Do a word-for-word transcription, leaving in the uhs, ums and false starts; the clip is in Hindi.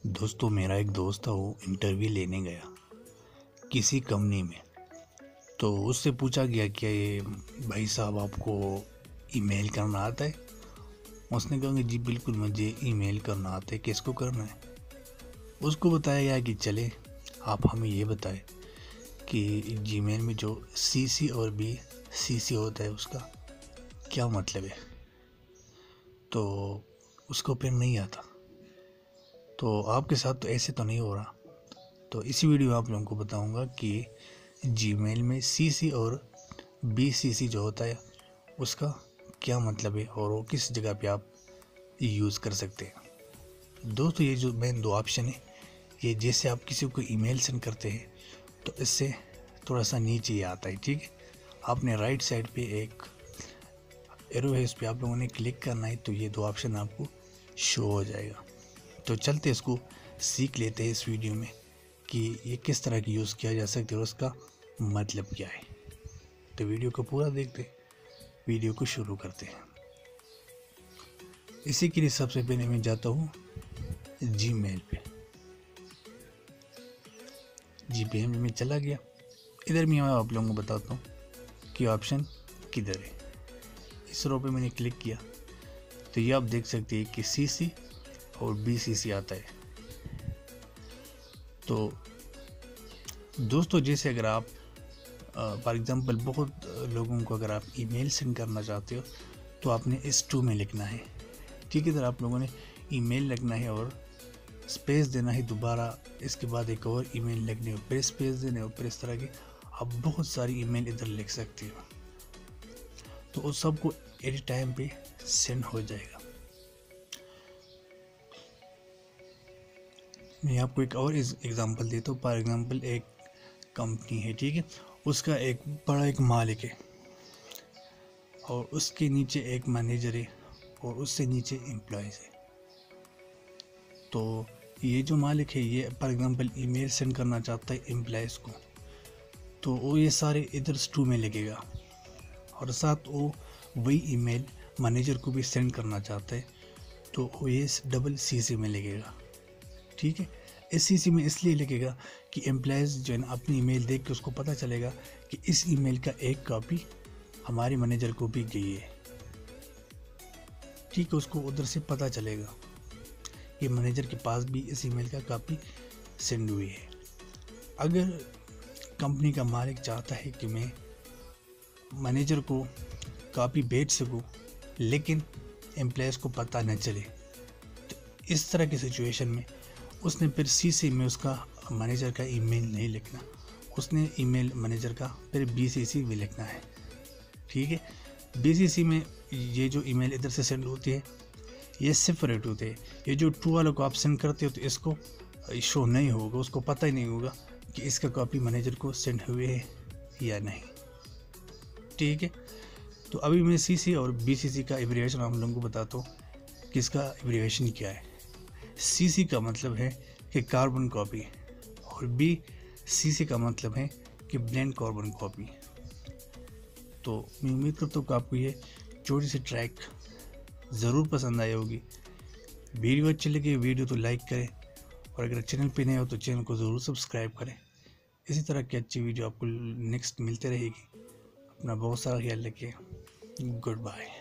दोस्तों, मेरा एक दोस्त था, वो इंटरव्यू लेने गया किसी कंपनी में। तो उससे पूछा गया कि ये भाई साहब आपको ईमेल करना आता है। उसने कहा कि जी बिल्कुल मुझे ईमेल करना आता है, किसको करना है। उसको बताया गया कि चले आप हमें ये बताएं कि जीमेल में जो सीसी और बी सीसी होता है उसका क्या मतलब है। तो उसको फिर नहीं आता। तो आपके साथ तो ऐसे तो नहीं हो रहा। तो इसी वीडियो में आप लोगों को बताऊंगा कि जीमेल में सीसी और बीसीसी जो होता है उसका क्या मतलब है और वो किस जगह पे आप यूज़ कर सकते हैं। दोस्तों, ये जो मेन दो ऑप्शन है, ये जैसे आप किसी को ईमेल सेंड करते हैं तो इससे थोड़ा सा नीचे ही आता है। ठीक है, आपने राइट साइड पे एक एरो है, इस पर आप लोगों ने क्लिक करना है तो ये दो ऑप्शन आपको शो हो जाएगा। तो चलते इसको सीख लेते हैं इस वीडियो में कि ये किस तरह की यूज़ किया जा सकता है और उसका मतलब क्या है। तो वीडियो को पूरा देखते हैं, वीडियो को शुरू करते हैं। इसी के लिए सबसे पहले मैं जाता हूँ जीमेल पे। जीमेल में मैं चला गया। इधर मैं आप लोगों को बताता हूँ कि ऑप्शन किधर है। इस रो पे मैंने क्लिक किया तो ये आप देख सकते हैं कि सीसी और बीसीसी आता है। तो दोस्तों, जैसे अगर आप फॉर एग्जांपल बहुत लोगों को अगर आप ईमेल सेंड करना चाहते हो तो आपने इस टू में लिखना है। ठीक है, इधर आप लोगों ने ईमेल लिखना है और स्पेस देना है दोबारा, इसके बाद एक और ईमेल लिखनी है, फिर स्पेस देना है और फिर इस तरह की आप बहुत सारी ईमेल इधर लिख सकते हो। तो उस सबको एट टाइम पे सेंड हो जाएगा। मैं आपको एक और एग्जांपल देता हूँ। फॉर एग्जांपल एक कंपनी है, ठीक है, उसका एक बड़ा एक मालिक है और उसके नीचे एक मैनेजर है और उससे नीचे एम्प्लॉयज़ है। तो ये जो मालिक है ये फॉर एग्जांपल ईमेल सेंड करना चाहता है एम्प्लॉयज़ को, तो वो ये सारे इधर टू में लगेगा और साथ वो वही ईमेल मैनेजर को भी सेंड करना चाहता है तो वो ये डबल सी सी में लगेगा। ठीक है, इस सी सी में इसलिए लगेगा कि एम्प्लॉयज़ जो है ना अपनी ईमेल देख के उसको पता चलेगा कि इस ईमेल का एक कॉपी हमारे मैनेजर को भी गई है। ठीक है, उसको उधर से पता चलेगा ये मैनेजर के पास भी इस ईमेल का कॉपी सेंड हुई है। अगर कंपनी का मालिक चाहता है कि मैं मैनेजर को कॉपी भेज सकूं लेकिन एम्प्लॉयज़ को पता न चले, तो इस तरह की सिचुएशन में उसने फिर सीसी में उसका मैनेजर का ईमेल नहीं लिखना, उसने ईमेल मैनेजर का फिर बीसीसी भी लिखना है। ठीक है, बीसीसी में ये जो ईमेल इधर से सेंड होती है ये सेपरेट होते हैं। ये जो टू वालों को आप सेंड करते हो तो इसको शो नहीं होगा, उसको पता ही नहीं होगा कि इसका कॉपी मैनेजर को सेंड हुए है या नहीं। ठीक है, तो अभी मैं सीसी और बीसीसी का एब्रिविएशन आप लोगों को बताता हूँ कि इसका एब्रिविएशन क्या है। सीसी का मतलब है कि कार्बन कॉपी और बी सीसी का मतलब है कि ब्लेंड कार्बन कॉपी। तो मैं उम्मीद करता हूँ कि आपको ये छोटी सी ट्रैक ज़रूर पसंद आई होगी। वीडियो अच्छी लगी वीडियो तो लाइक करें और अगर चैनल पे नए हो तो चैनल को ज़रूर सब्सक्राइब करें। इसी तरह की अच्छी वीडियो आपको नेक्स्ट मिलते रहेगी। अपना बहुत सारा ख्याल रखिए। Good bye.